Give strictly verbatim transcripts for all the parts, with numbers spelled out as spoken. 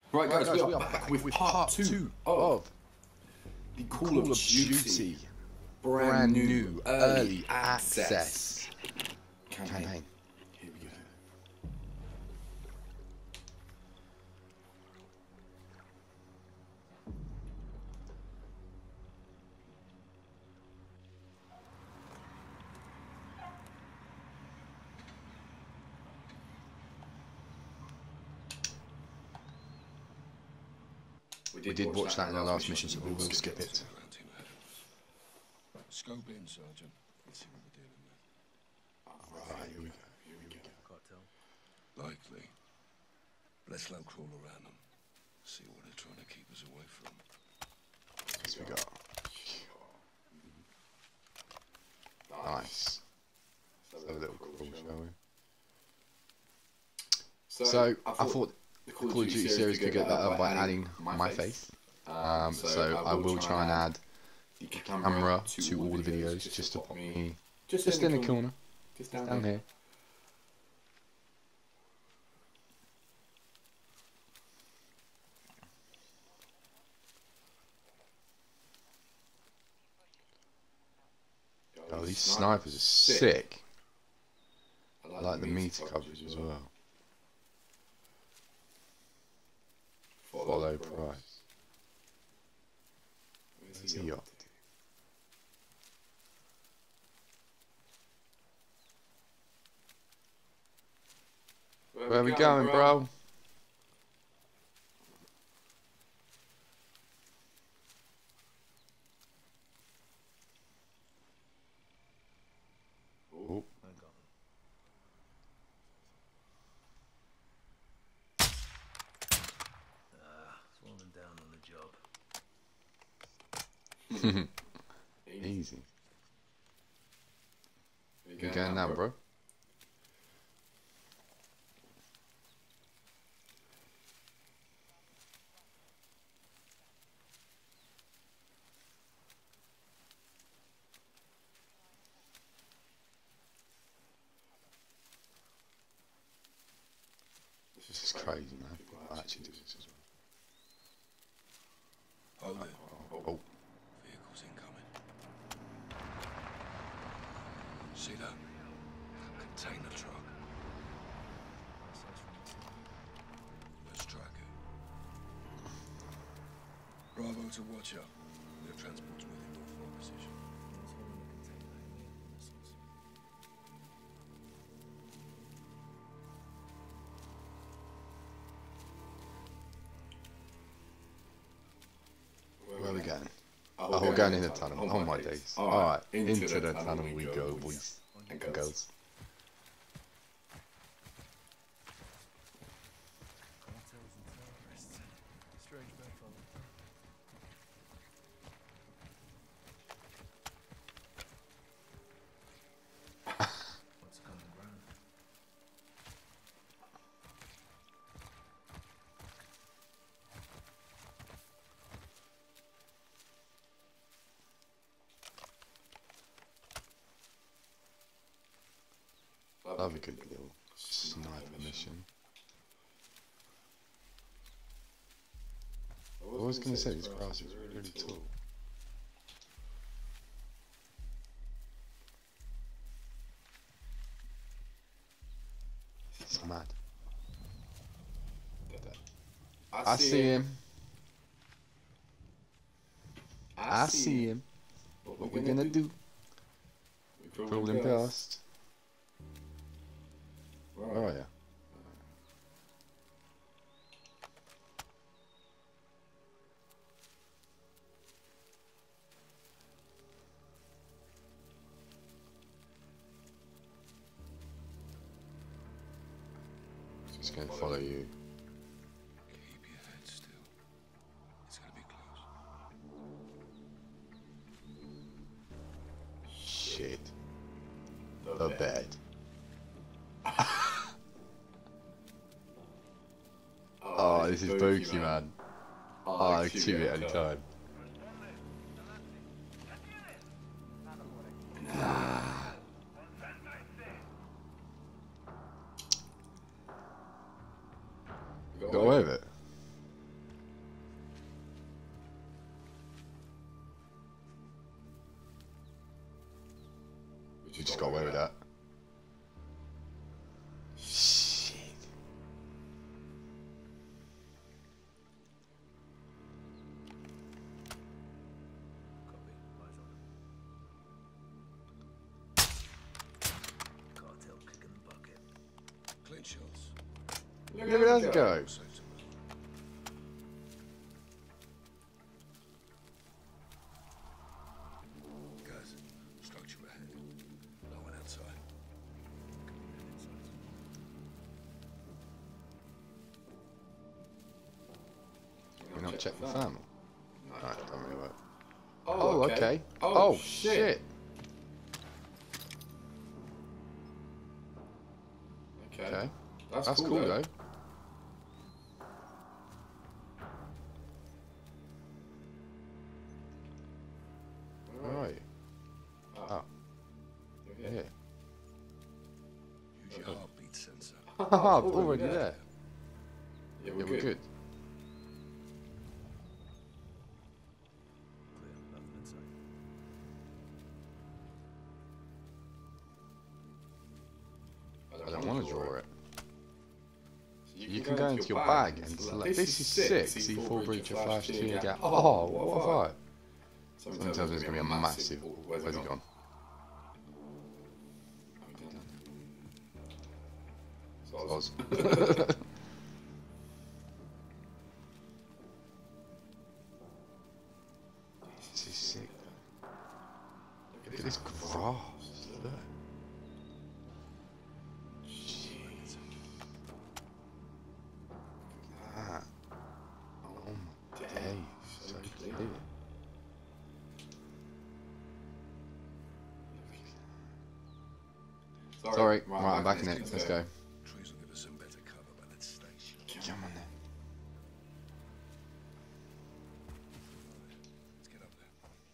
Right, guys, we are back with part two of the Call of Duty brand new early access campaign. Here we go. We did, we did watch, watch that in the last mission, so we will skip it. Scope in, Sergeant. Let's see what we're dealing with. Alright, here we go. Here we go. Can't tell. Likely. Let's low crawl around them. See what they're trying to keep us away from. Yes, we got. Nice. Let's have a little crawl, shall we? So, so I thought, I thought the Call of Duty, Duty series could get better by adding my face. Um, so, so I will try and add the camera to all the videos just to pop me just, just in the corner, just down, down here. Oh, these snipers are sick. I like the meter coverage as well. Follow Price. Where's he up to? Where, Where are we going, going bro? bro? Oh. Down on the job. Easy. You going now, bro? This is crazy, man. I actually do this as well. Hold it. Oh. oh. Vehicles incoming. See that? Container truck. Let's track it. Bravo to Watcher. Their transport's within your floor position. Where are we going? Oh, oh we're going in the tunnel. Oh my days. Alright, into, into the, the tunnel we go, boys and girls. Love a good little sniper mission. I was going to say this grass is really, really tall. It's mad. I see him. I see him. What we gonna do? Crawling past. Where are you? Just going to follow you. Keep your head still. It's going to be close. Shit. The bed. Oh, this is Bokey, man. Oh, I can shoot it any time. Nah. Got away with it. Maybe let's go. Guys, structure ahead. No one outside. We're not check the thermal. Alright, don't really work. Oh, okay. okay. Oh, Oh, shit. shit. Okay. Okay. That's, That's cool, cool, though. though. Where are you? Oh. Yeah. Use your heartbeat sensor. Haha, already there. Yeah, Yeah, we're, we're good. good. Clear. Nothing inside. I don't want to draw it. So you, You can go into your bag and select. This is sick. C four breach of flash two gap. Oh, what have I? Something tells me it's going to be a massive. Where's it gone? Oz. This is sick. Look at this grass. Look. Jeez. That. Oh my days. So clear. Sorry, right, I'm back in it. Let's go. Trees will give us some better cover, but let's stay sure. Come on then. Let's get up there.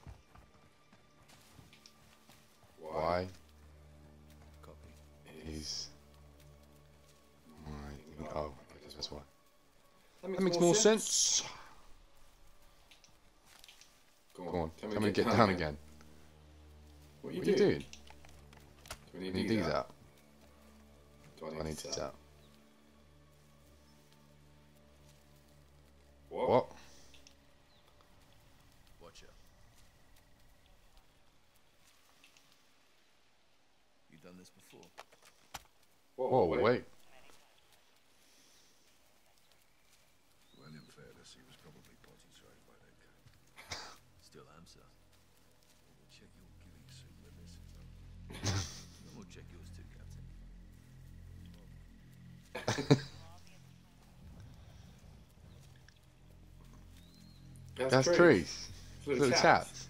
Why Copy. is my... Oh, that's why. That That makes more sense. Go Go on, tell me to get down again. What are you What are you doing? doing? Do we I need need these these out? out. Do I need these out. What? What? Watch out. You done this before? Whoa, wait. Well, in fairness, he was probably potty trained by that guy. Still am, sir. We'll check your ghillie suit when this is over. And we'll check yours too, Captain. That's trees. Little chaps.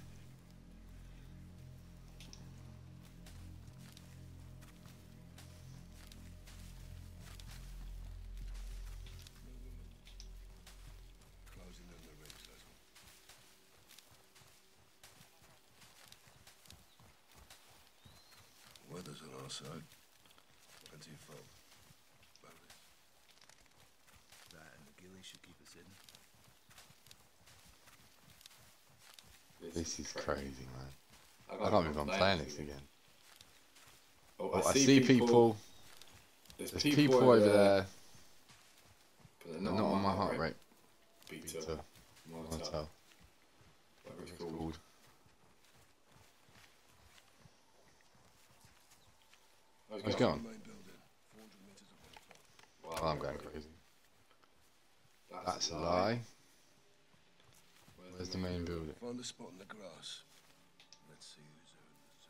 Closing in the rings, that's all. Weather's on our side. Plenty of fog. Bonus. That and the ghillie should keep us hidden. This is crazy, man. I can't believe I'm playing this again. Oh, Oh, I see people. There's There's people over there. but They're not on my heart rate. Beta, Beta, Montel, Montel, whatever it's it's called. called. How's How's it going? going? Main building. four hundred meters away. Well, Well, I'm going crazy. That's a lie. Where's the main building? Find a spot in the grass. Let's see who's there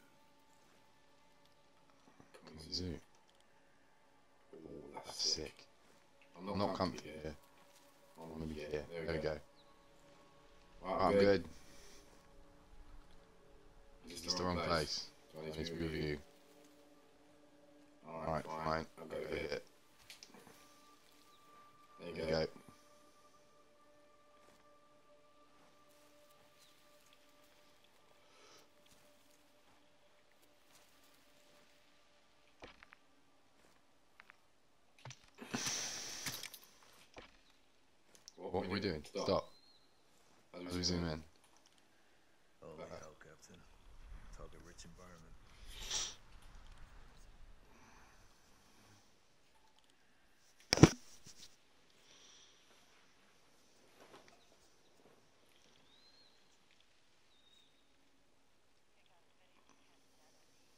in the zoo. Zoo. Oh, That's that's sick. sick. I'm I'm not, not comfy comfy here. here. I I want want to to be be here. here. There we go. Right, Right, I'm good. Is It's the wrong place. Do I I need need to to move be with you? you. Alright, Alright, fine. fine. I'll go Over here. here. There you There go. you go. What are we doing? Stop. As we zoom in. Holy hell, Captain. Target rich environment.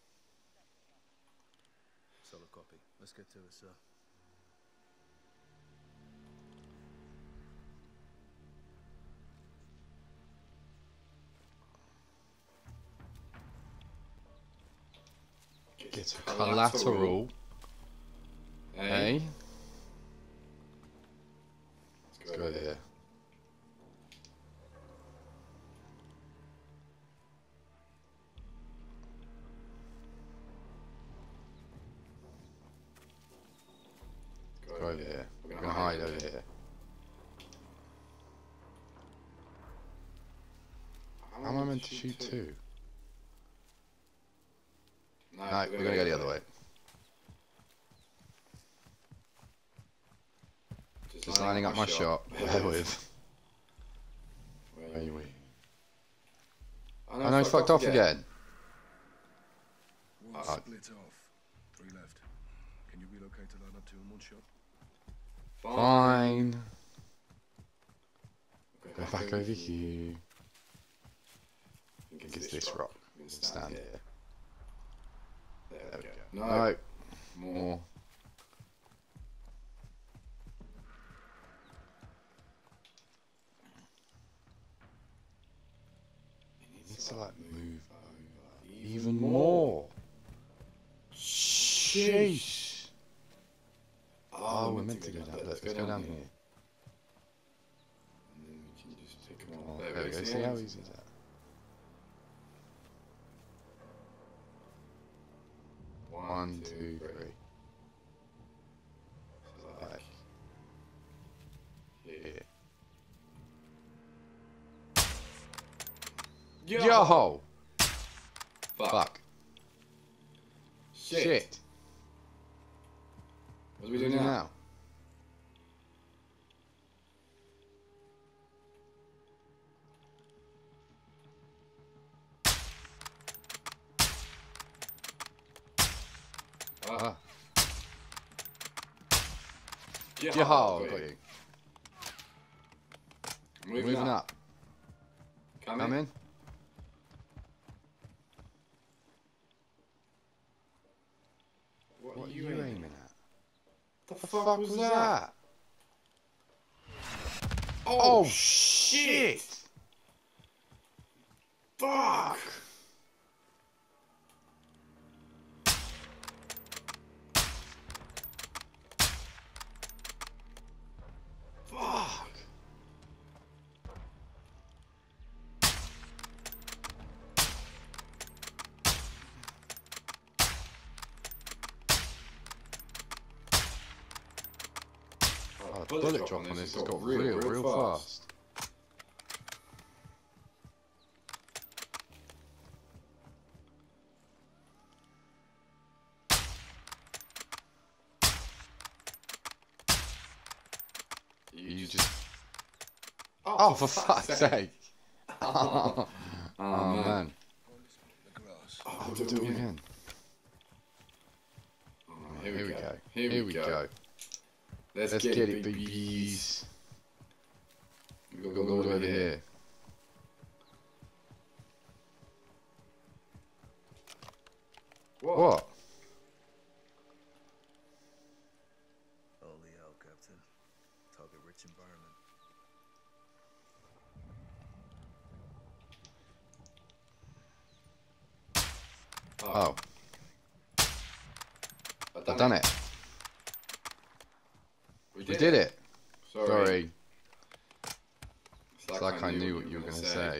Solid copy. Let's get to it, sir. Get a collateral. A. Let's go over here. Go over here. We're gonna hide over here. How am I meant to shoot two? No, we're gonna go the other way. Just lining up my shot. Bear with. Where are we? I know he's fucked off again. One split off. Three left. Can you relocate to line up two in one shot? Fine. Go back over here. I think it's this rock. We can stand here. There we go. No. More. It needs to like move over even more. Sheesh. Oh, we're meant to go down. Let's go down here. And then we can just pick them up. There we go. See how easy is that? One, two, three. Like here. Yo! Yo! Fuck. Fuck. Shit. Shit. What do we do now? now? Ah. Yo, got you. Moving, Moving up. up. Come, Come in. in. What, what are you aiming, aiming at? The, the fuck, fuck was that? that? Oh, oh shit! Fuck! Fuck! Oh, the bullet, bullet drop on this has got real, real, real fast. fast. You just... Oh, oh for fuck's sake! sake. Oh, oh, oh man. man. Oh, we'll do it again. Oh, here, here we go. go. Here, here we go. go. Let's, Let's get, get it, babies. We've got to go all the way over here. What? What? Holy hell, Captain. Target rich environment. Oh. I've done, I've done it. it. We did, we did it. it. Sorry. Sorry. It's like, it's like I, I knew what you were going to say.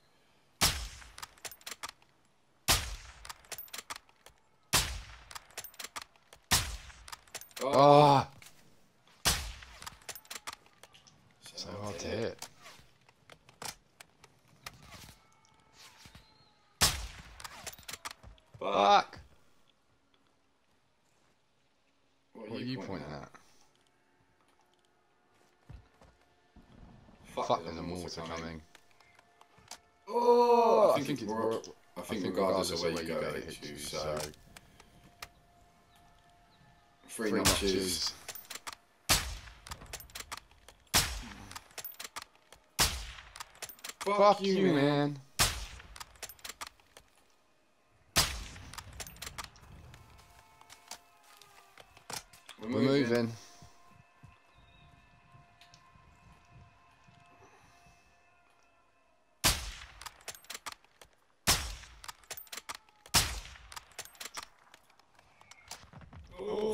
Oh. oh. So hard to hit. Fuck. What are, what are you pointing, pointing at? at? Fuck, Fuck there's a mortar coming. coming. Oh, I, I think, think it's more. I think, I think regardless of where you go, it hits you. So, three, three notches. Fuck, Fuck you, man. man. We're moving. We're moving.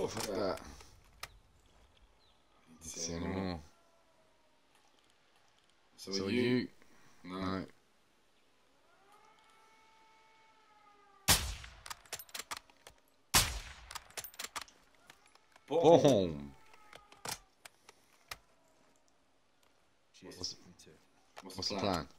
Oh, fuck that. Didn't see any more. So, So are are you? you? No. No. Boom. Boom. Cheers. What's- Me too. What's, What's the the plan? plan?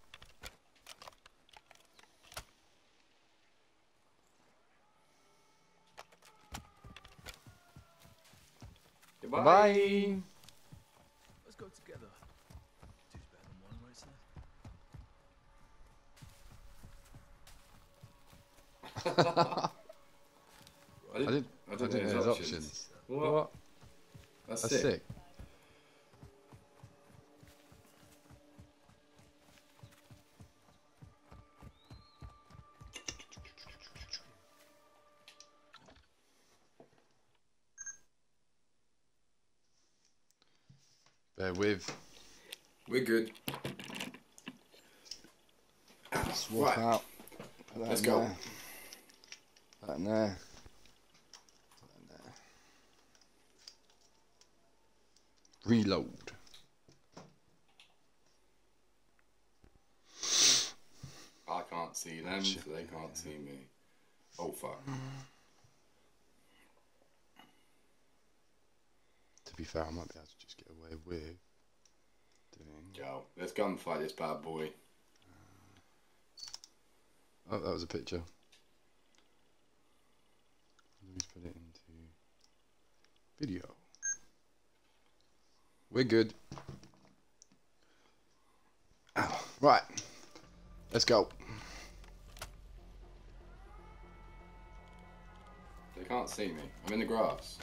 Goodbye. Bye. Let's go together. Two's better than one, right, sir? I I didn't. didn't. I I didn't, didn't know know there's there's options. options. What? What? That's, That's sick. sick. Bear with. We're good. Swap Right. out. Put that Let's in go. there. Put that in there. Put that in there. Reload. I can't see them, Shit. so they can't see me. Oh fuck. To be fair, I might be able to just get away with doing. Go. Let's gunfight this bad boy. Oh, that was a picture. Let's put it into video. We're good. Ow. Right. Let's go. They can't see me. I'm in the grass.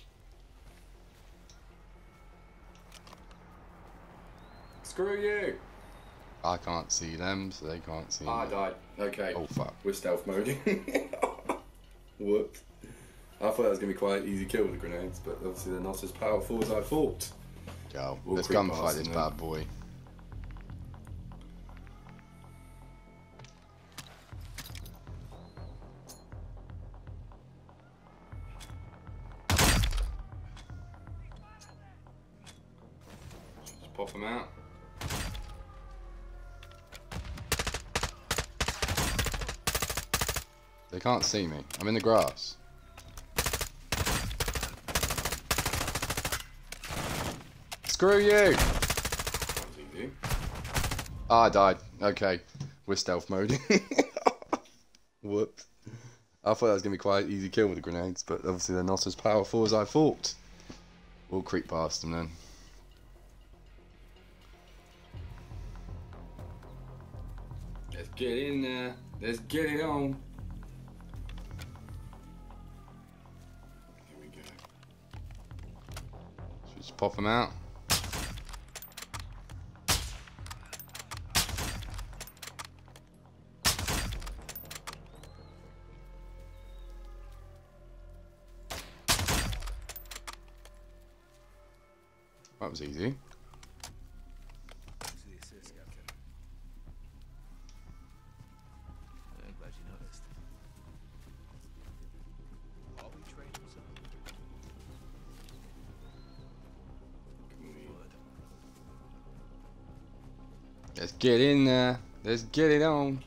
Screw you! I can't see them, so they can't see I me. died. Okay. Oh fuck. We're stealth moding. Whoops. I thought that was going to be quite an easy kill with the grenades, but obviously they're not as powerful as I thought. Go. We'll Let's creep gunfight past this them bad boy. Just pop them out. They can't see me. I'm in the grass. Screw you! That was easy. Ah, I died. Okay. We're stealth mode. Whoops. I thought that was going to be quite an easy kill with the grenades, but obviously they're not as powerful as I thought. We'll creep past them then. Let's get in there. Let's get it on. Here we go. Should we just pop them out? That was easy. Thanks for the assist, Captain. I'm glad you noticed. Are we trading, sir? Can we... Good. Let's get in there. Let's get it on.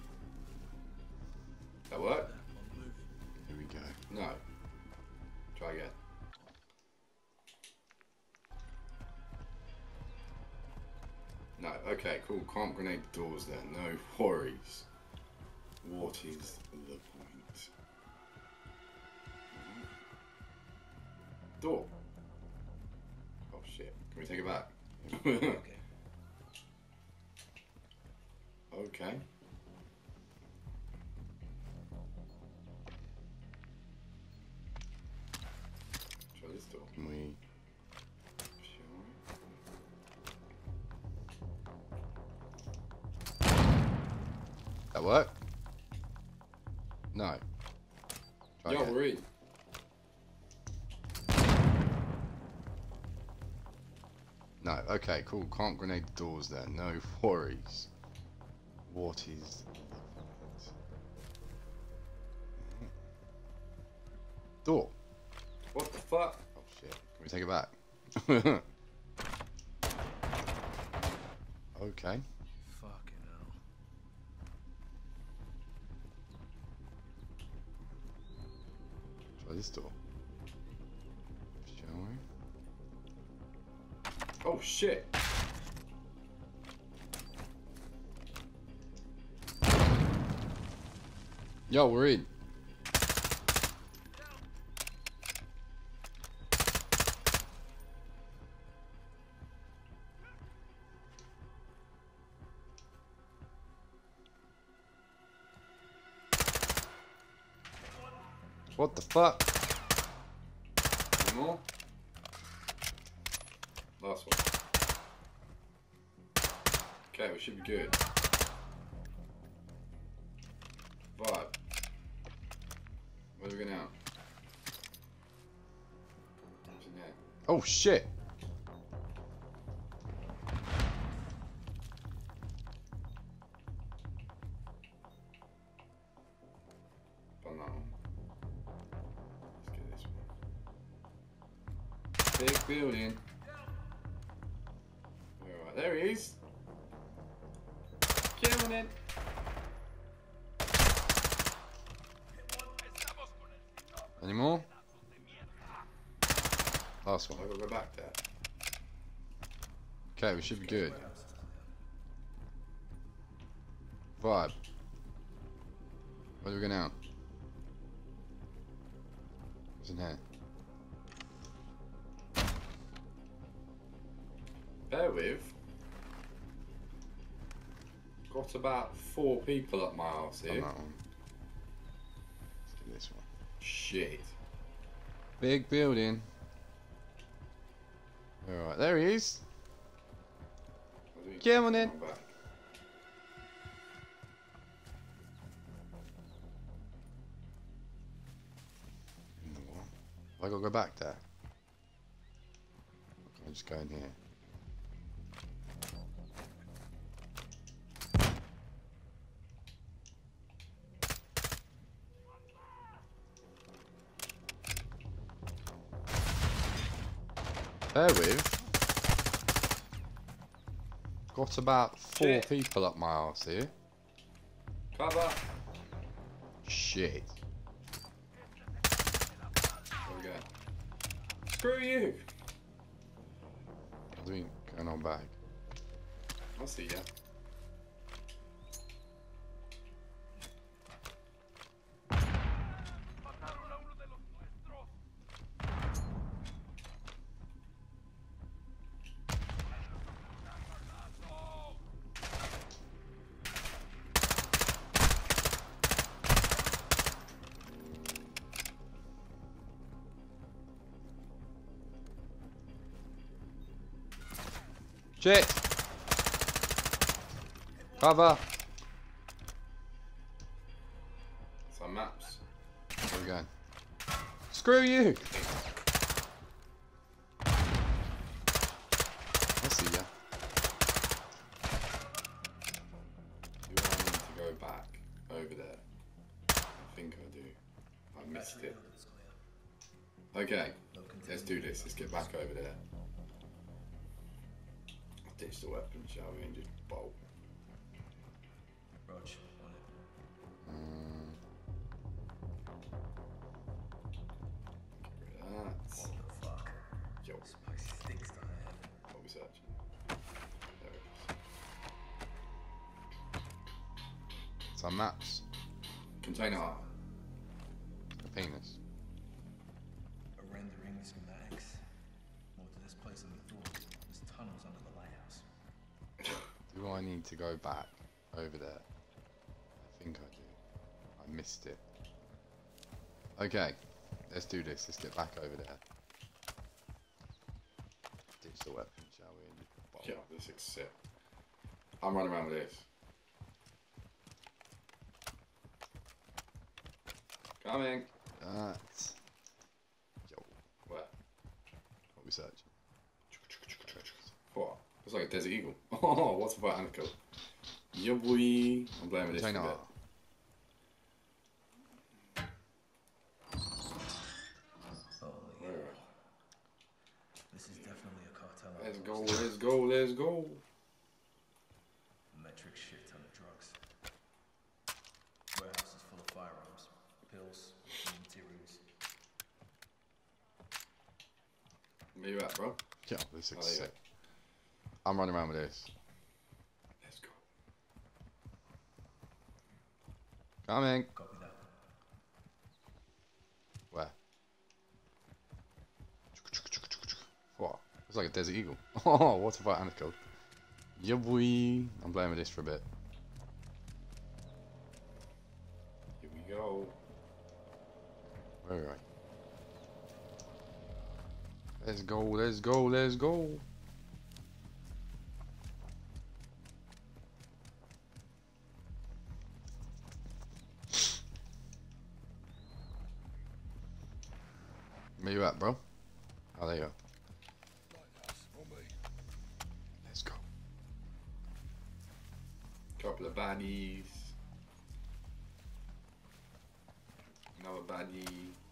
That work? On the move. Here we go. No. Try again. No, okay, cool. Can't grenade the doors then. No worries. What is the point? Door. Oh shit. Can we take it back? Okay. Okay. Try this door. Can we? Sure. That work? No. Try Yo, again. we're in. No. Okay. Cool. Can't grenade the doors then. No worries. What is? Door. What the fuck? Oh shit. Can we take it back? Okay. Fucking hell. Try this door. Shall we? Oh shit. Yo, we're in. What the fuck? Any more? Last one. Okay, we should be good. Vibe. Where do we go now? What's in there? Oh shit. Done that one. Let's get this one. Big building. Alright, there he is. Killing it. Any more? Last one. I gotta go back there. Okay, we should be good. Vibe. Where do we go now? What's in here? Bear with. Got about four people at my house On here. that one. Let's do this one. Shit. Big building. Alright, there he is. Where do we Come on in. go back? Have I gotta go back there? Can I just go in here? Bear with. Got about four Shit. people up my arse here. Cover. Shit. There we go. Screw you. What do you mean, going on back? I'll see ya. Shit! Cover! Some maps. Where are we going? Screw you! I see ya. Do I need to go back over there? I think I do. I missed it. Okay, let's do this. Let's get back over there. Ditch the weapon, shall we, and just bolt. Roach, on it. Um, Get rid of that. What the fuck? Yo, This place stinks to high heaven. what are we searching? There it some maps. is. Container art. A penis. A rendering of schematics. More to this place than we thought. There's tunnels under the lighthouse. Do I need to go back over there? I think I do. I missed it. Okay, let's do this. Let's get back over there. Ditch the weapon, shall we? and bolt. Yeah, this is sick. I'm running around with this. Coming. That. Yo, Where? what we searching? What? It's like a desert eagle. Oh, what's about Anaco? Yeah, boy. I'm blaming this for a Container bit. art. Oh, Where go, let's go, let's go. Metric shit ton of drugs. Warehouses full of firearms, pills, new materials. Where you at, bro? Yeah, this looks Oh, there you sick. I'm running around with this. Let's go. Coming. Copy that. Where? What? It's like a desert eagle. Oh, what if I and it's cold? Yeah, boy. I'm playing with this for a bit. Here we go. Where are I? Let's go, let's go, let's go. Where you at, bro? Oh, there you go. Lighthouse, on me. Let's go. Couple of baddies. Another baddie.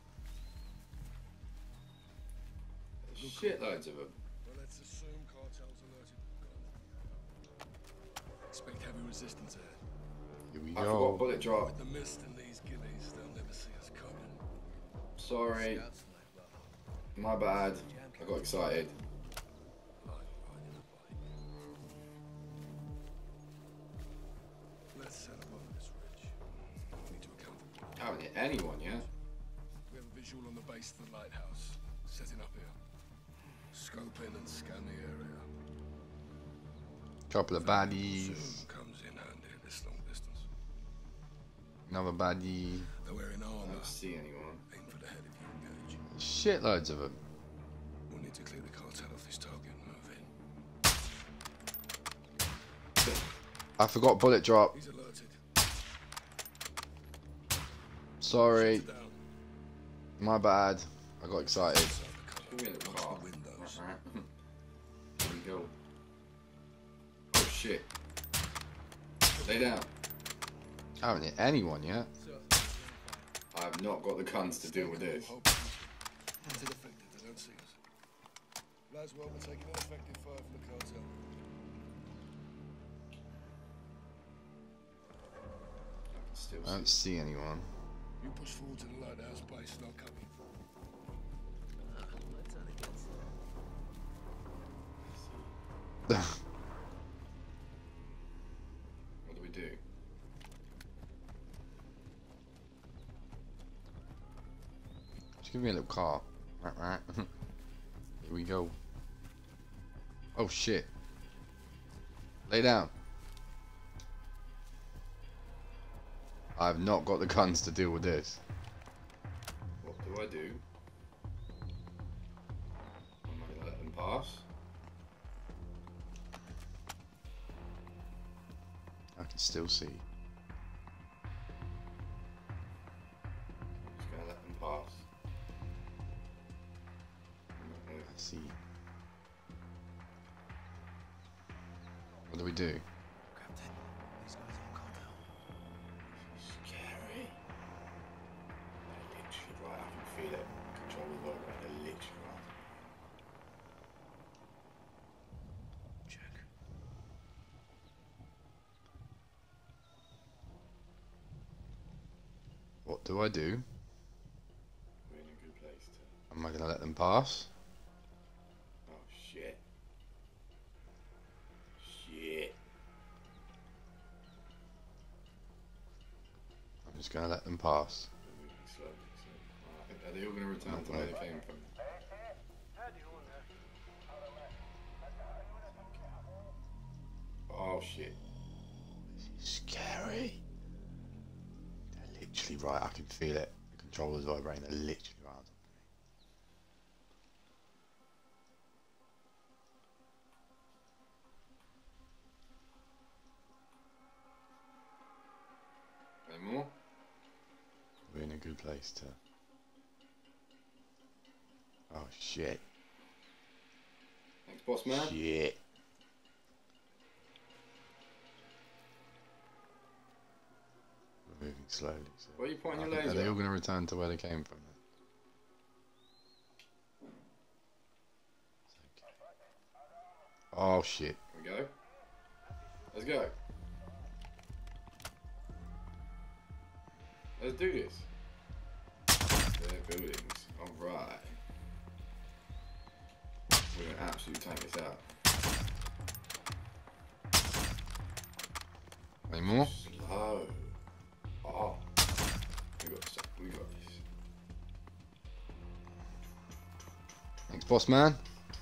There's shitloads of them. Well, let's assume cartel's alerted. Go on. Expect heavy resistance ahead. Here we I forgot go. bullet drop. With the mist and these gillies, they'll never see us coming. Sorry. Scouts like, well, My bad. I got excited. Light right in the bite. Let's set up over this ridge. We need to account for. Haven't hit anyone yet. We have a visual on the base of the lighthouse. Setting up here. Scope in and scan the area. Couple of baddies. Soon comes in handy at this long distance. Another baddie. They're wearing I armor. don't see anyone. Aim for the head if you engage. Shitloads of them. We'll need to clear the cartel off this target and move in. I forgot bullet drop. He's alerted. Sorry. Down. My bad. I got excited. Give me a little Watch car. the windows. Here we go. Oh shit. Lay down. I haven't hit anyone yet. I have not got the guns to deal with this. It's ineffective, they don't see us. Laswell, we're taking an effective fire from the cartel. I can still I see. don't see anyone. You push forward to the lighthouse base and I'll cover you. What do we do? Just give me a little car. Right, right. Here we go. Oh shit. Lay down. I've not got the guns to deal with this. What do I do? Am I gonna let them pass? I can still see. Just gonna let them pass. I see. What do we do? Captain, these guys are cartel. Scary. They're literally right. I can feel it. Control the vote right. They're literally right. Check. What do I do? We're in a good place to. Am I gonna let them pass? Oh shit. Shit. I'm just gonna let them pass. They're moving slowly. So. Alright, are they all gonna return to where they came from? Oh shit. Scary. They're literally right. I can feel it. The controllers vibrating. They're literally right. on top Any more? of me. We're in a good place to. Oh shit. Thanks, boss man. Shit. We're moving slowly. So Where are you pointing I your think- laser? are they all going to return to where they came from? Then? It's okay. Oh shit. Here we go. Let's go. Let's do this. Their buildings. Alright. We're gonna absolutely tank this out. Any more? Slow. Oh. We got this. We got this. Thanks, boss man.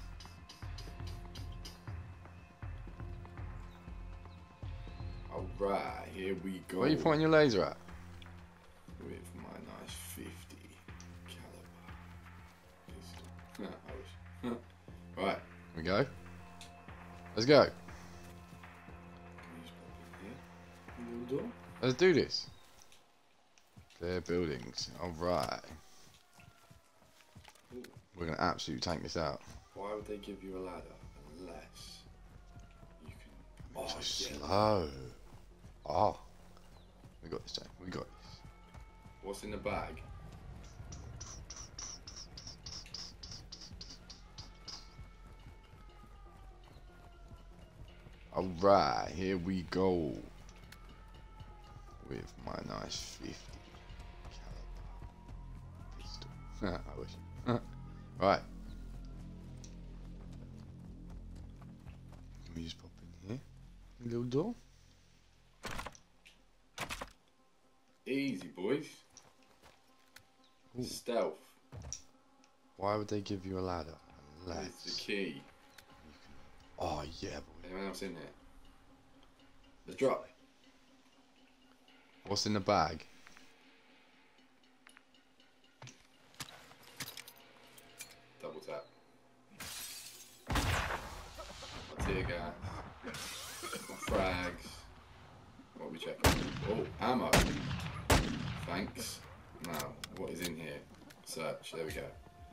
Alright, here we go. Where are you pointing your laser at? With my nice fifty caliber pistol. I wish. Right. Here we go. Let's go. Can you just pop in here? Little door? Let's do this. Clear buildings. Alright. We're gonna absolutely tank this out. Why would they give you a ladder unless you can? Oh, So yeah. slow. Oh. We got this, Jake. We got this. What's in the bag? Alright, here we go. With my nice fifty caliber pistol. I wish. Right. Can we just pop in here? A little door? Easy, boys. Ooh. Stealth. Why would they give you a ladder? Unless... It's the key. Oh, yeah, boy. Anyone else in here? Let's drop. What's in the bag? Double tap. My tear gas. My frags. What are we checking? Oh, ammo. Thanks. Now, what is in here? Search. There we go.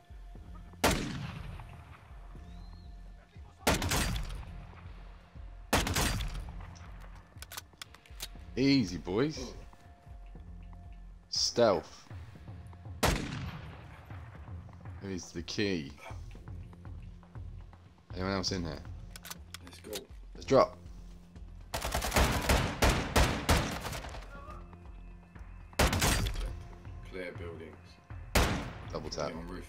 Easy, boys. Stealth. Here's the key. Anyone else in here? Let's go. Let's drop. Clear buildings. Double tap. Get on roof.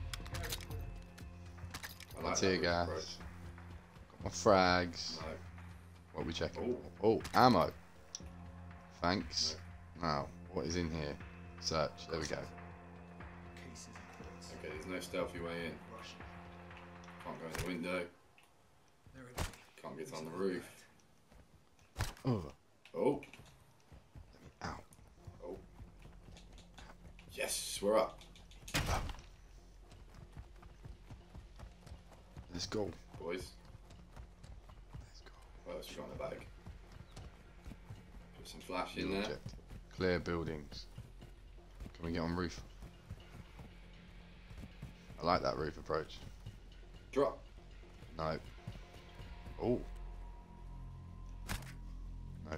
I My like tear that roof gas. approach. Got my frags. No. What are we checking? Oh, ammo. Thanks. Now, what is in here? Search. There we go. Cases and crates. Okay, there's no stealthy way in. Russian. Can't go in the window. They're empty. Can't get on the roof. Oh. Oh. Out. Oh. Yes, we're up. Let's go. Boys. Let's go. What else we got in the bag? Put some flash in New there. objective. Clear buildings. Can we get on roof? I like that roof approach. Drop. No. Oh. No.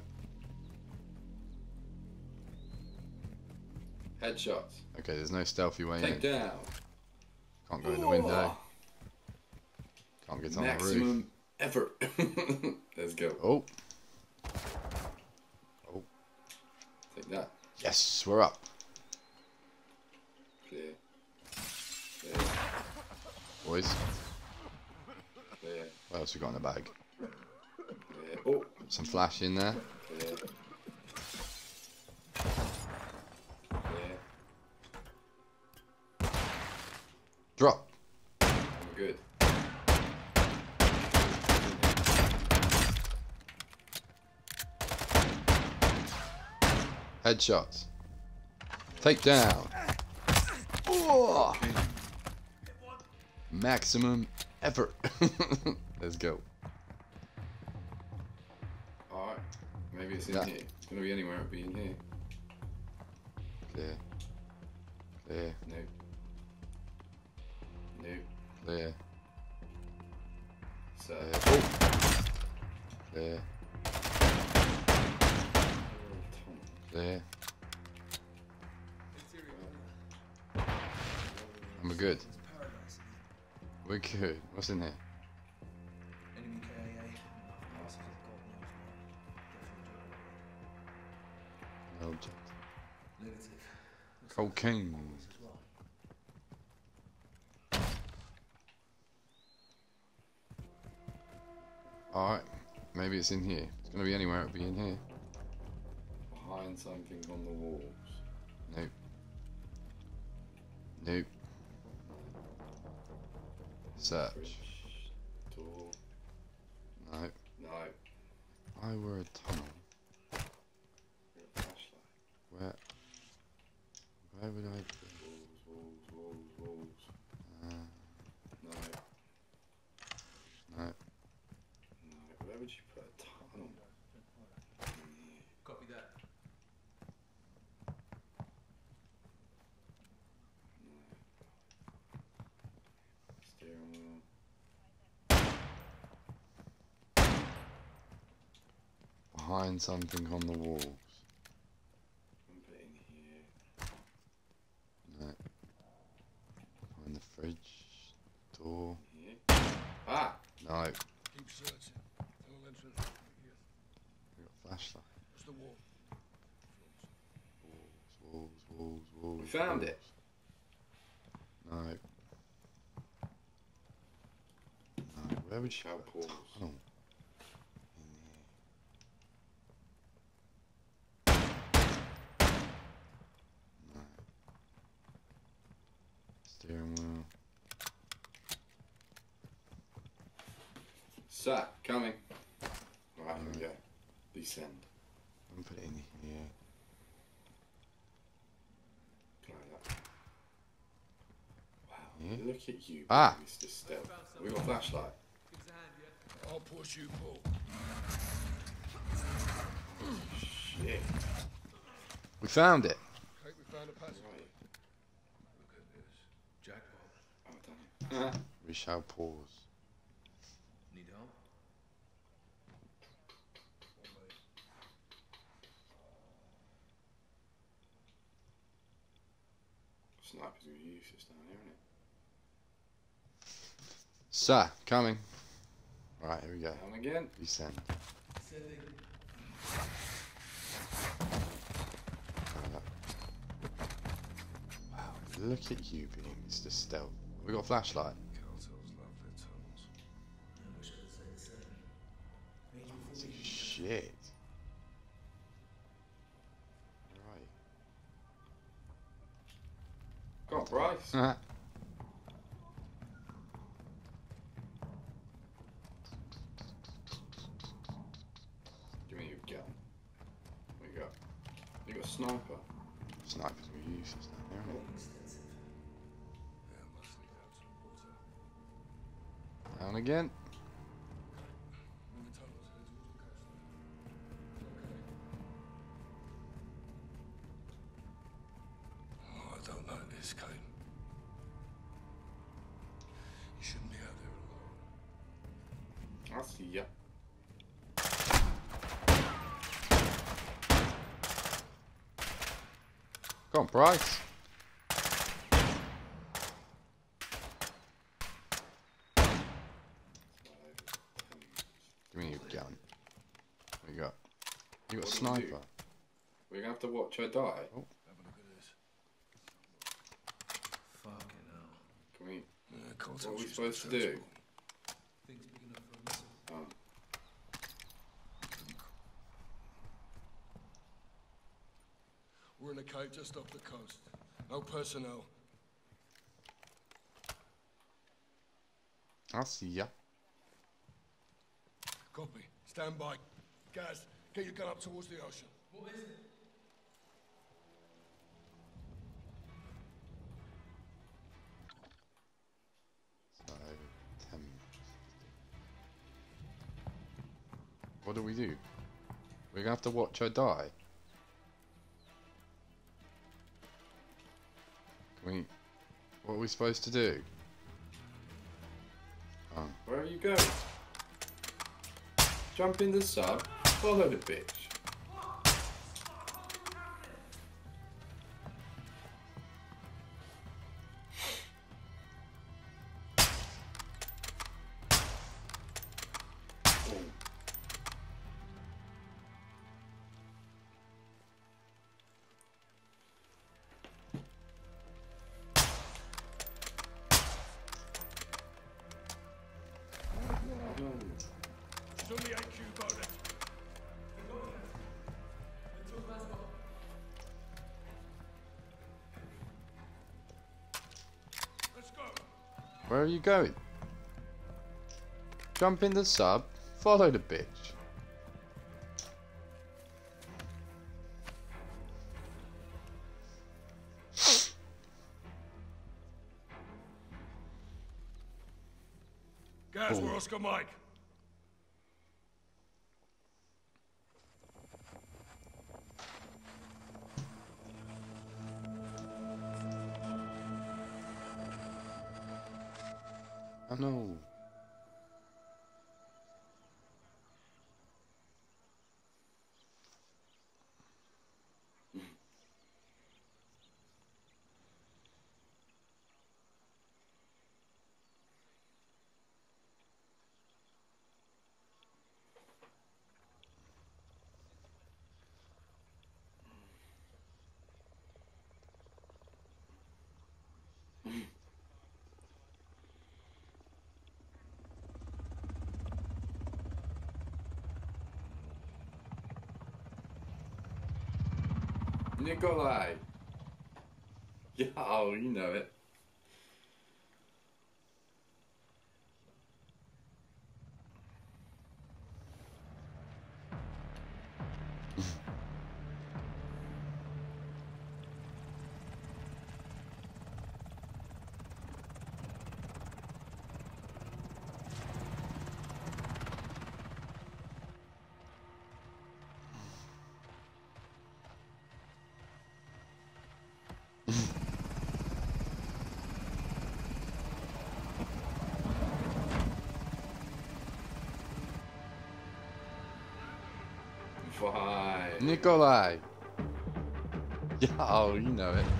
Headshots. Okay, there's no stealthy way Take in. down. Can't go in the window. Can't get on the roof. Maximum effort. Let's go. Oh. Oh. Take that. Yes, we're up. Clear. Clear. Boys. Clear. What else we got in the bag? Clear. Oh. Some flash in there. Clear. Clear. Drop. We're good. Headshots. Take down. Oh. Maximum effort. Let's go. Alright. Maybe it's in Yeah. here. It's gonna be anywhere. It'll be in here. Clear. Clear. No. No. Clear. So. Clear. Oh. Clear. Clear. And we're good. It's paradise. We're good. What's in here? Enemy Object. Negative. Cocaine. As well. Alright, maybe it's in here. It's gonna be anywhere, it'll be in here. Behind something on the walls. Nope. Nope. Search. Fridge. Door. No. No. I were a tunnel. Flashlight. Where? Where would I be? Walls, walls, walls, walls. Uh, No. no. No. Where would you put a tunnel? In here. Copy that. Steering wheel. Behind something on the walls. And put it in here. No. Behind the fridge. Door. Here. Ah! No. Keep searching. Tunnel entrance. Yes. We got flashlight. It's the wall. Walls, walls, walls. We found walls. it. No. No. Where would you Shall put a pause. tunnel? In here. No. Steering wheel. Sir, coming. Right, here we go. Descend. And put it in here. Try that. Wow. Yeah. Look at you, Ah. Mister Stealth. We got a flashlight. I'll push you, Paul. Shit. We found it. Okay, we found a passage. Right. Look at this. Jackpot. Oh, done it. We shall pause. Need help? Snipers are useless down here, isn't Sir, coming. Right, here we go. it? Down again. Descend. Sending. Uh, wow, look at you being Mister Stealth. We got a flashlight. Cartels love their tunnels. I wish I could say the same. Age before Holy we knew shit. Right. Go on, Bryce. Uh, Give me your gun. What you got? You got a sniper. Snipers were useless down there, aren't extensive. Yeah, must lead out to the water. they? Down again. And the tunnels head towards the coastline. Okay. Oh, I don't like this, Kane. You shouldn't be out there alone. I see ya. Go on, Bryce. Give me your gun. What you got? You got a What do we do? sniper. We're gonna have to watch her die. Have a look at this. Fucking hell. Can we? Yeah, cartels What are we use supposed to the do? transport. Things big enough for a missile. Oh. We're in a cave just off the coast. No personnel. I see ya. Copy. Stand by. Gaz, get your gun up towards the ocean. What is it? So, ten. What do we do? We're gonna have to watch her die. Can we? What are we supposed to do? Oh, Wherever you go. Jump in the sub. Follow the bitch. Where are you going? Jump in the sub. Follow the bitch. Guys, we're Oscar Mike. Oh no. Nikolai. Yeah, oh, you know it. Why? Nikolai. Yeah, oh, you know it.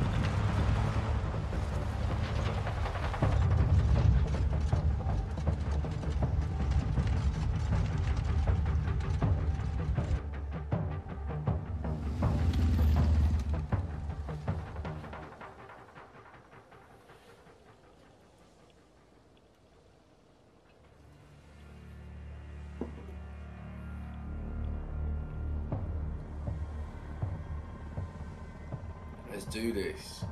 Let's do this.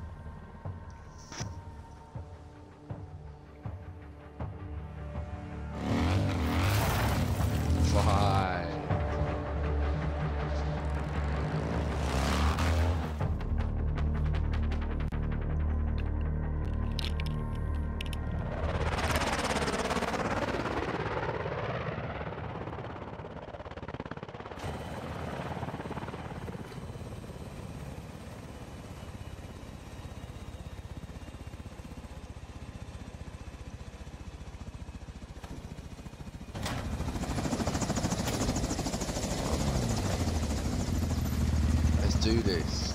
Why? Do this.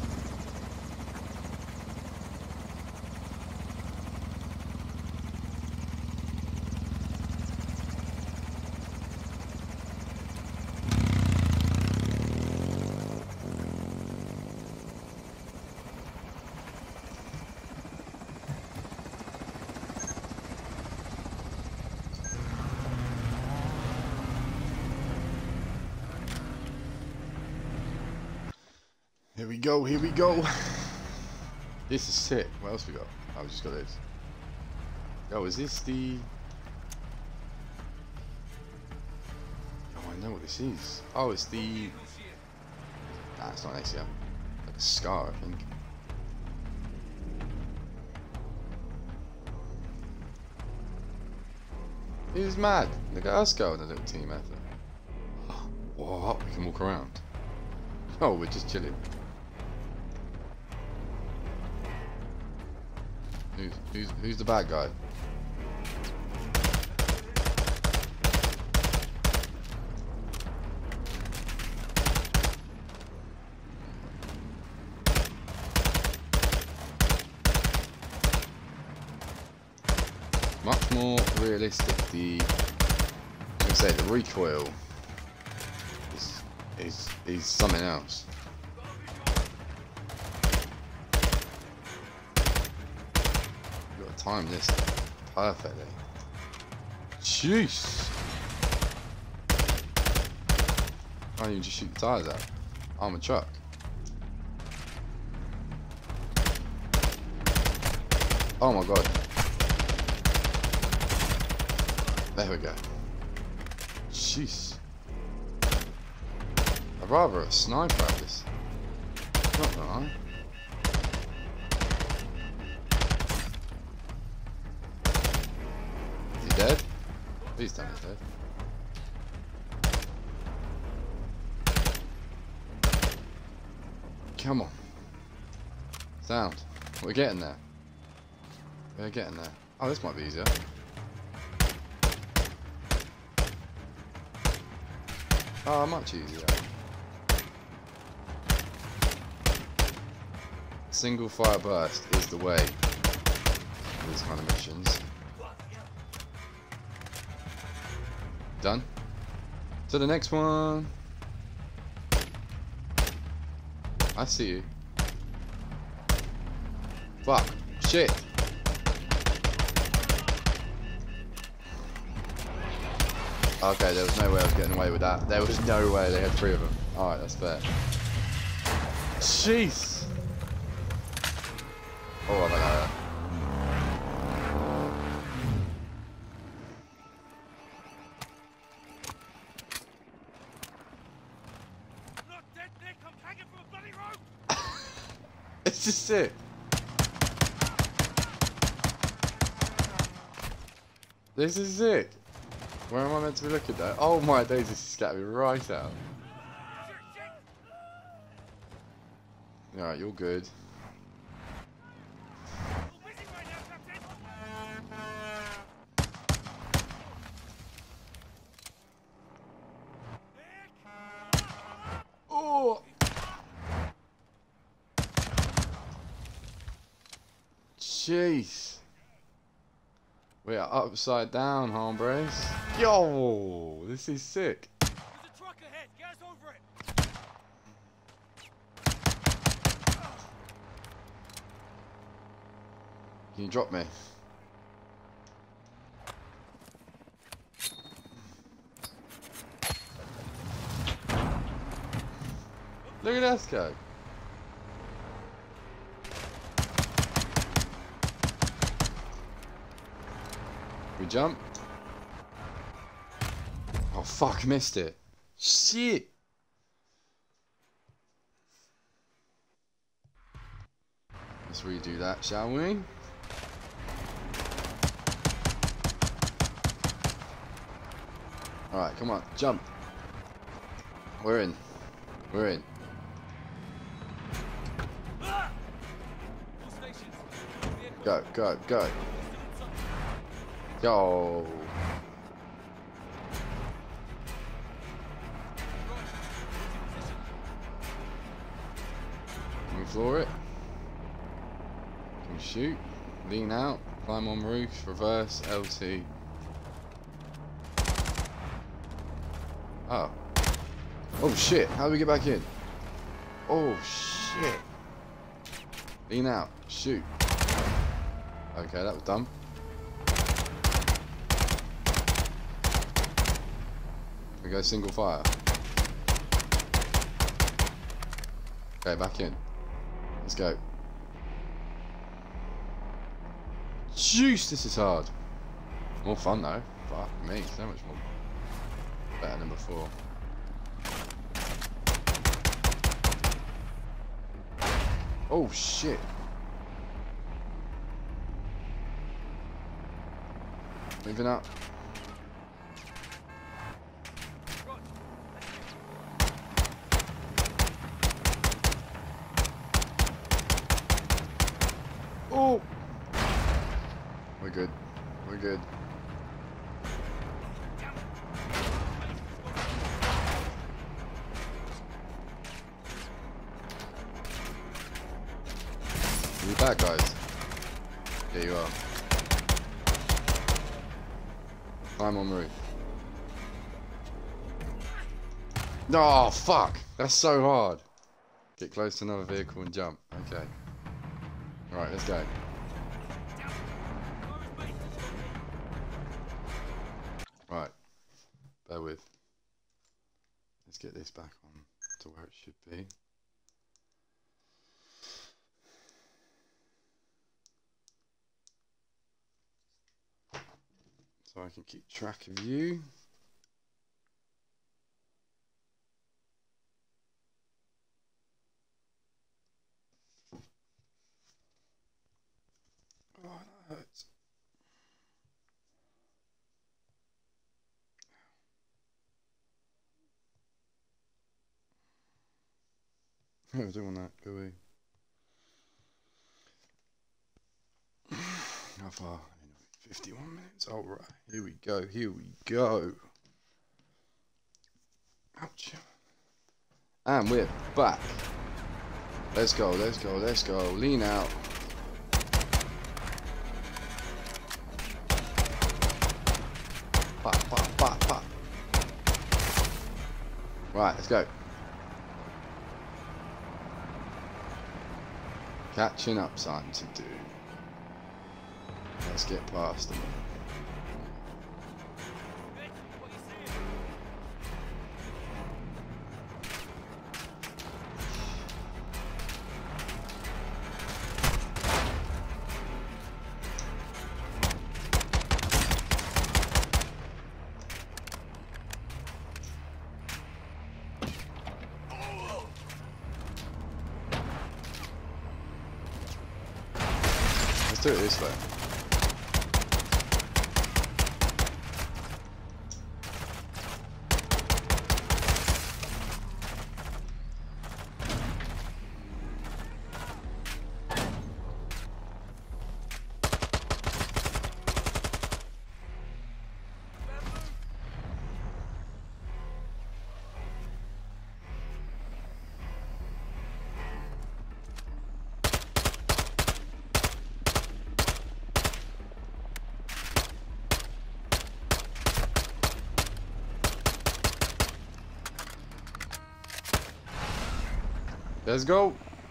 Here we go, here we go. This is sick. What else we got? Oh, we just got this. Yo, is this the... Oh, I know what this is. Oh, it's the... Nah, it's not an A C M. Like a scar, I think. Who's mad? Look at us go with a little team effort. What? We can walk around. Oh, we're just chilling. Who's, who's, who's the bad guy? Much more realistic. The, I was gonna say, the recoil is is is something else. Time this perfectly. Jeez. Can't even just shoot the tires out. Armored truck. Oh my god. There we go. Jeez. I'd rather a sniper at this. Not gonna lie. Is he dead? He's done it dead. Come on. Sound. We're getting there. We're getting there. Oh, this might be easier. Oh, much easier. Single fire burst is the way for these kind of missions. Done. To the next one. I see you. Fuck. Shit. Okay, there was no way I was getting away with that. There was no way. They had three of them. Alright, that's fair. Jeez. Oh, I got that. Not dead, Nick. I'm hanging from a bloody rope. It's just sick. This is sick. Where am I meant to be looking at? Oh my days, this is scattered me right out. Alright, you're good. Oh! Jeez. We are upside down, hombres. Yo, this is sick. There's a truck ahead. Get us over it. Can you drop me? Look at this guy. We jump. Oh fuck, missed it. Shit. Let's redo that, shall we? Alright, come on, jump. We're in. We're in. Go, go, go. Go. Can we floor it? Can we shoot? Lean out, climb on roof, reverse, L T. Oh. Oh shit, how do we get back in? Oh shit. Lean out, shoot. Okay, that was dumb. We go single fire. Okay, back in. Let's go. Jeez, this is hard. More fun though. Fuck me, so much more better than before. Oh shit. Moving up. Oh! We're good. We're good. You back, guys? There you are. Climb on the roof. Oh, fuck! That's so hard. Get close to another vehicle and jump. Okay. Alright, let's go. Right. Bear with. Let's get this back on to where it should be. so I can keep track of you. Oh, that hurts. I don't want that. Go away. How far? fifty-one minutes. All right. Here we go. Here we go. Ouch. And we're back. Let's go. Let's go. Let's go. Lean out. Pop, pop, pop, pop. Right. Let's go. Catching up, something to do. Let's get past them. Let's do it this way. Let's go.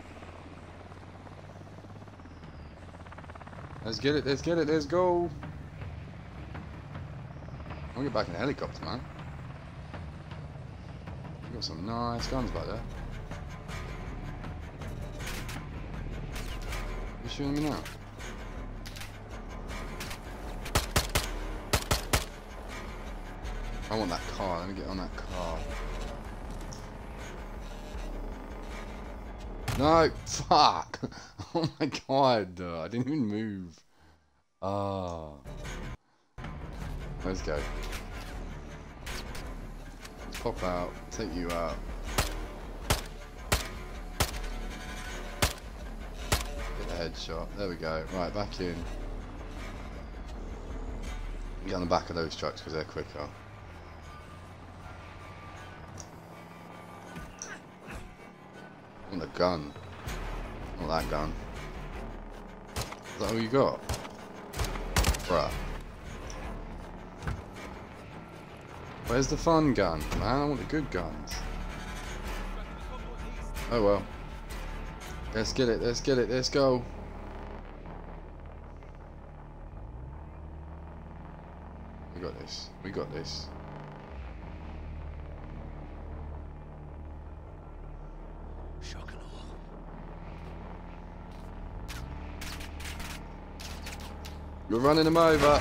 Let's get it. Let's get it. Let's go. I'll get back in the helicopter, man. We got some nice guns back there. You shooting me now? I want that car. Let me get on that car. No, fuck! Oh my god, uh, I didn't even move. Ah, oh. Let's go. Let's pop out, take you out. Get the headshot. There we go. Right, back in. Get on the back of those trucks because they're quicker. I want the gun. Not that gun. Is that all you got? Bruh. Where's the fun gun? Man, I want the good guns. Oh well. Let's get it, let's get it, let's go. We got this. We got this. Shock and awe. You're running them over.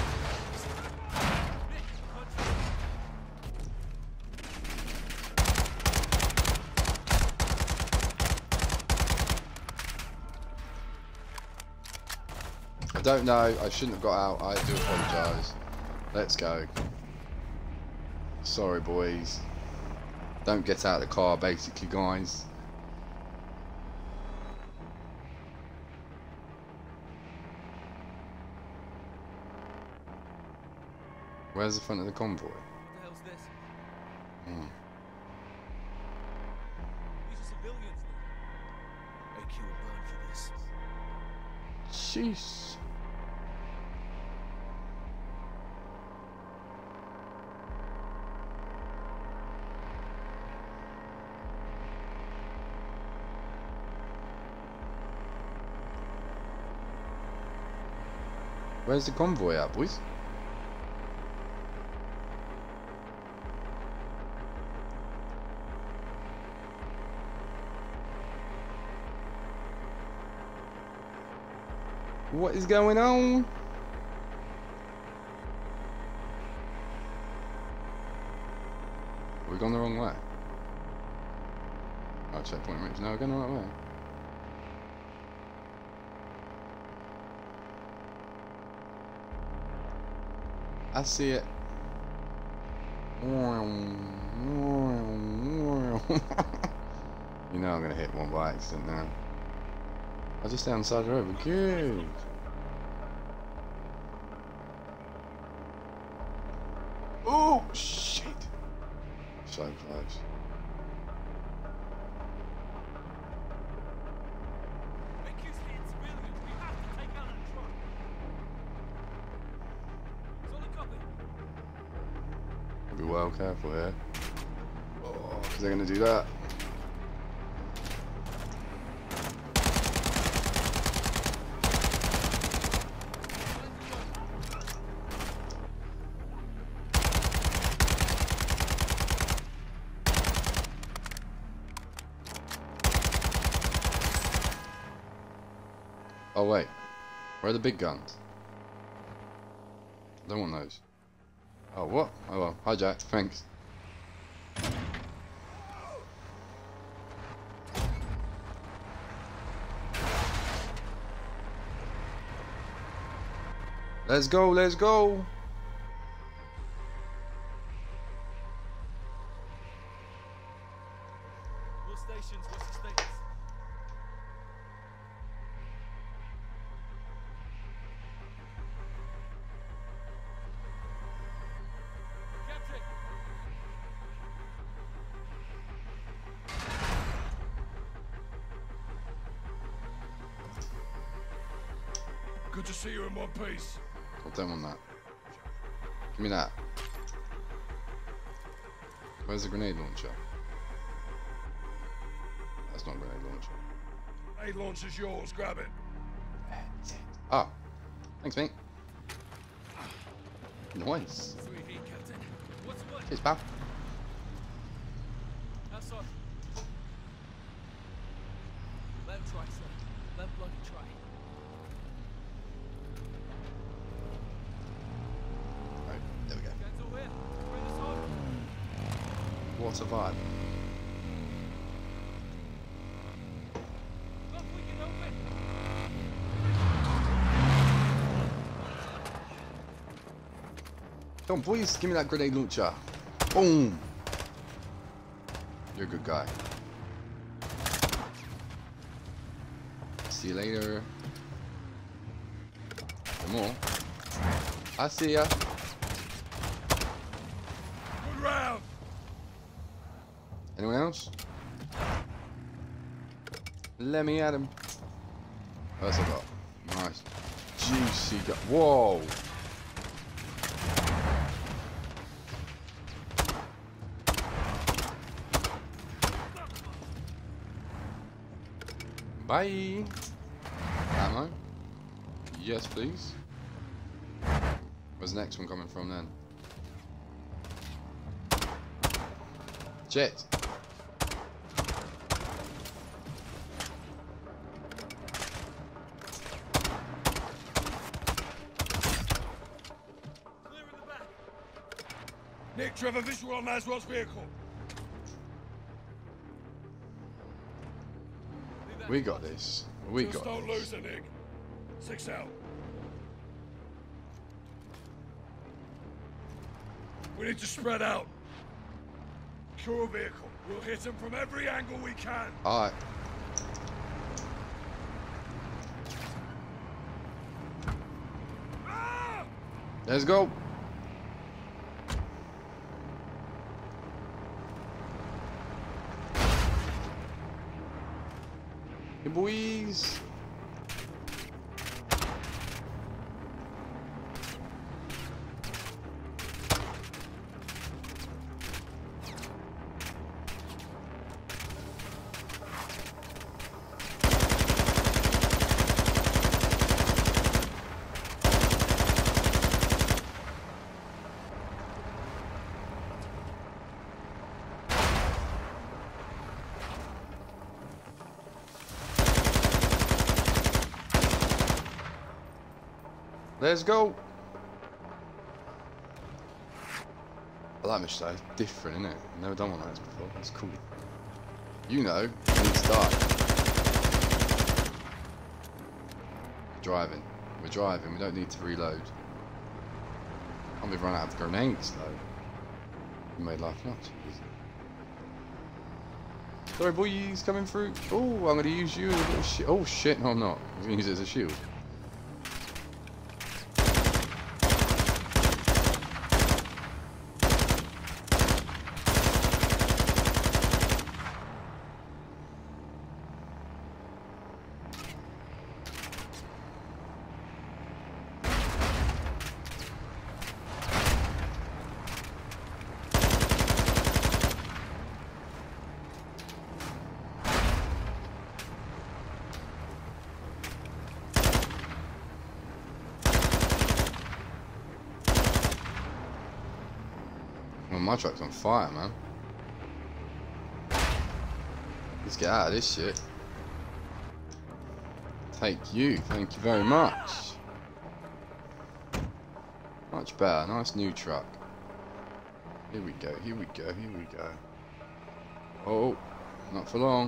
I don't know. I shouldn't have got out. I do apologise. Let's go. Sorry, boys. Don't get out of the car, basically, guys. Where's the front of the convoy? What the hell's this? Hmm. These are civilians. A Q will burn for this. Jeez. Where's the convoy at, boys? What is going on? gone the wrong way? Oh, checkpoint reached. No, I've gone the right way. I see it. You know I'm gonna hit one by accident now. I just down the side of the road, but good. Oh shit! So close. Accused hit civilians. We have to take out that truck. Solid copy. Be well careful here. Oh, because they're gonna do that. Oh wait, where are the big guns? I don't want those. Oh what? Oh well, hi Jack, thanks. Let's go, let's go! All stations, what's the status? Captain! Good to see you in one piece. I don't want that. Give me that. Where's the grenade launcher? That's not a grenade launcher. Grenade launcher's yours, grab it. Ah, thanks mate. Nice. Three heat, Captain. What's what? Cheers pal. Outside. Let him try, sir. Let him bloody try. Right, there we go. Guns all in. Bring us home. What a vibe. Look, we can open. Come on boys, give me that grenade launcher. Boom! You're a good guy. See you later. Some more. I see ya. Good round. Anyone else? Let me at him. What's I got? Nice. Juicy gun. Whoa! Bye! Ammo? Yes, please. Where's the next one coming from then? Jet! Clear in the back. Nick, do you have a visual on Nasrot's vehicle? Leave that We to got us. this. We Just got don't this. lose it, Nick. Six out. We need to spread out. Secure a vehicle. We'll hit them from every angle we can. Alright. Ah! Let's go. Hey boys. Let's go. I like mission. It's different, isn't it? I've never done one like this before. It's cool. You know, you need to start. Driving. We're driving. We don't need to reload. Can't be run out of grenades though. You made life not too easy. Sorry, boys, coming through. Oh, I'm gonna use you as a little shit. Oh shit, no, I'm not. I'm gonna use it as a shield. Well, my truck's on fire, man. Let's get out of this shit. Take you, thank you very much. Much better, nice new truck. Here we go, here we go, here we go. Oh, not for long.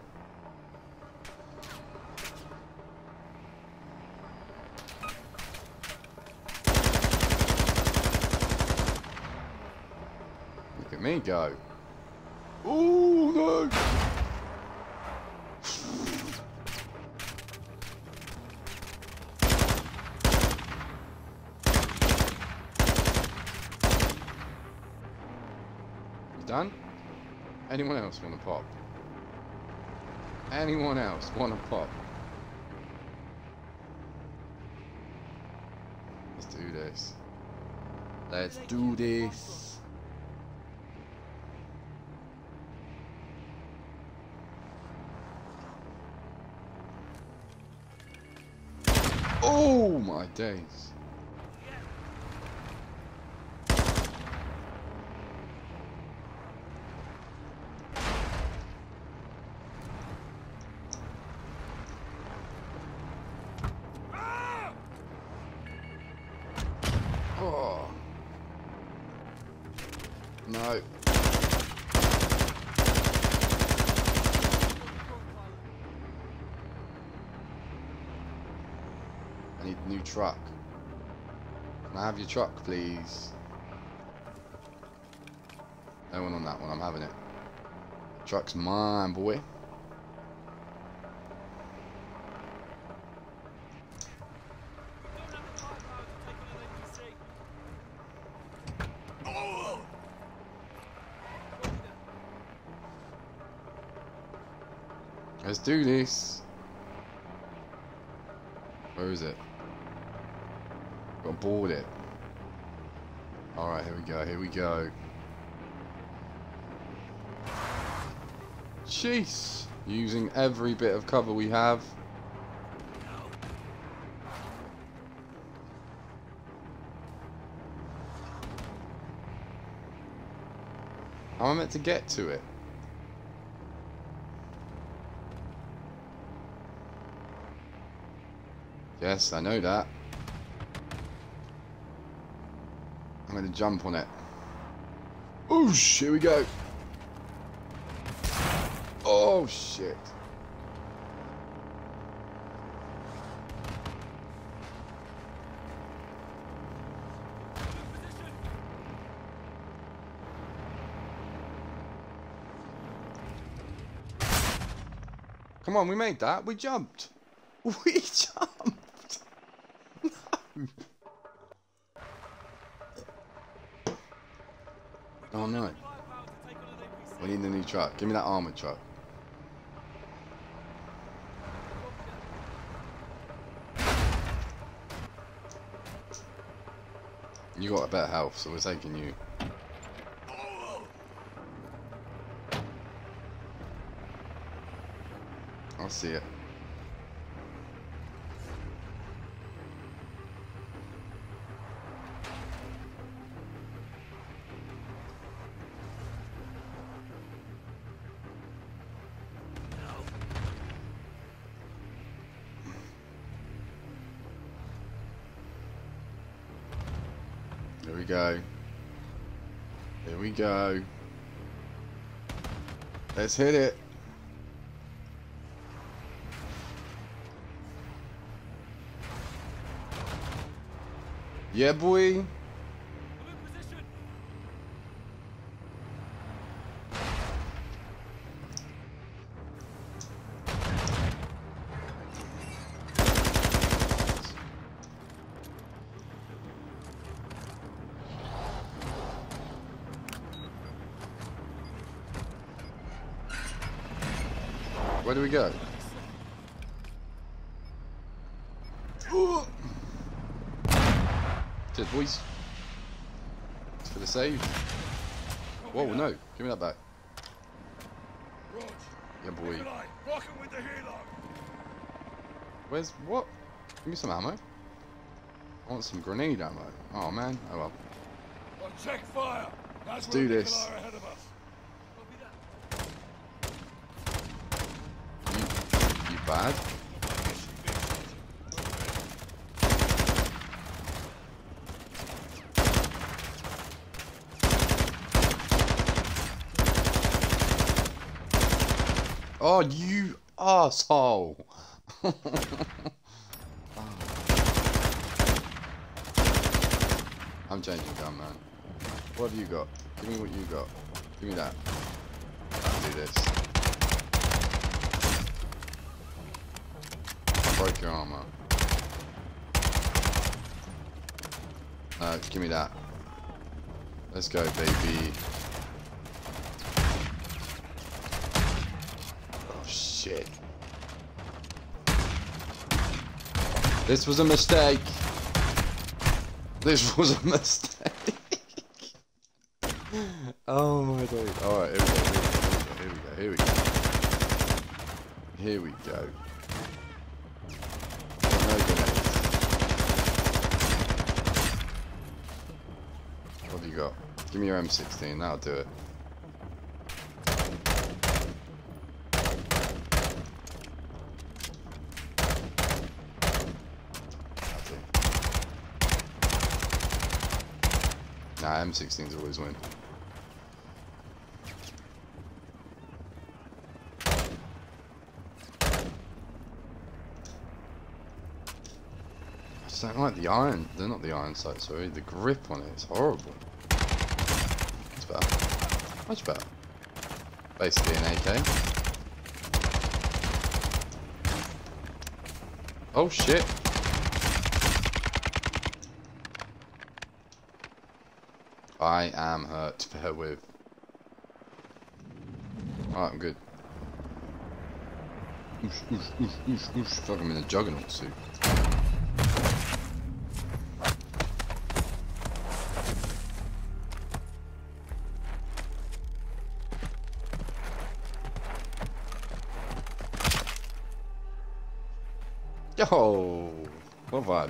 Look at me go. Oh no! You done? Anyone else want to pop? Anyone else want to pop? Let's do this. Let's do this. Oh my days. Oh. No. I need a new truck. Can I have your truck, please? No one on that one, I'm having it. Truck's mine, boy. Let's do this. Where is it? Got to board it. Alright, here we go, here we go. Jeez! Using every bit of cover we have. How am I meant to get to it? Yes, I know that. I'm going to jump on it. Oh, here we go. Oh, shit. Come on, we made that. We jumped. We jumped. Oh no. We need a new truck. Give me that armored truck. You got a better health, so we're taking you. I'll see it. Here we go. we go. Let's hit it. Yeah, boy. I'm in position. Where do we go? Cheers, boys. It's for the save. Whoa, no. Give me that back. Rog, Yeah, boy. Nikolai, rocking with the helo. Where's... what? Give me some ammo. I want some grenade ammo. Oh, man. Oh, well. On check fire. That's Let's do where this. Nikolai are ahead of us. Copy that. You, you bad? Oh, you arsehole! I'm changing gun, man. What have you got? Give me what you got. Give me that. I'll do this. Broke your armor. No, give me that. Let's go, baby. Shit. This was a mistake. This was a mistake. Oh my god. Alright, here we go. Here we go. Here we go. Here we go. No grenades. What have you got? Give me your M sixteen, that'll do it. Nah, M sixteens always win. I just don't like the iron. They're not the iron sight, sorry. The grip on it is horrible. That's better. Much better. Basically an A K. Oh shit. I am hurt, bear with. Alright, I'm good. Oosh, oosh, oosh, oosh, oosh. Fuck, I'm in a juggernaut suit. Yo! What vibe?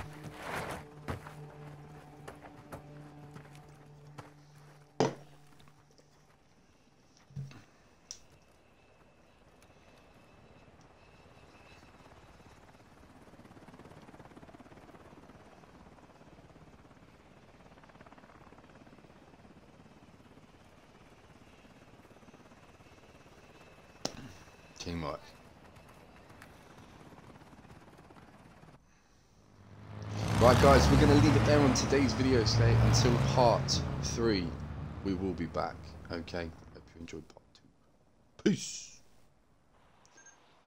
Teamwork. Right guys, we're going to leave it there on today's video today. Until part three, we will be back. Okay, hope you enjoyed part two. Peace!